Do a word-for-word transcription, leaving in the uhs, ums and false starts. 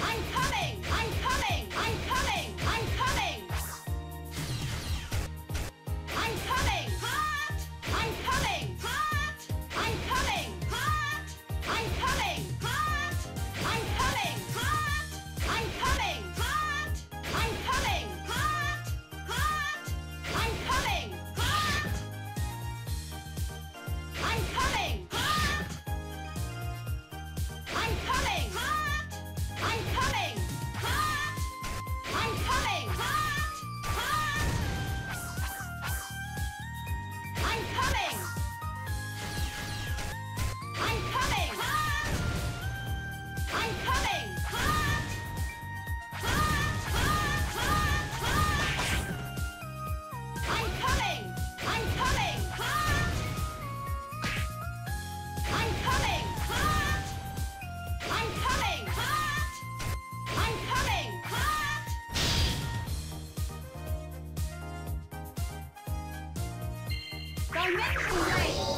I'm coming! I'm coming! I'm coming! I'm coming! I'm coming! Hot! I'm coming! Hot! I'm coming! Hot! I'm coming! Hot! I'm coming! Hot! I'm coming! Hot! I'm coming! Hot! Hot! I'm coming! Hot! I'm coming! Hot! I'm coming! Hot! I'm coming! Hot! I'm coming! Hot! Hot! I'm coming! I'm coming! Hot! I'm coming! Hot! Hot! Hot! Hot! Hot! I'm coming! I'm coming! Hot! I'm coming! Hot! I'm coming! Hot! I'm coming! Hot! Dimension Ray!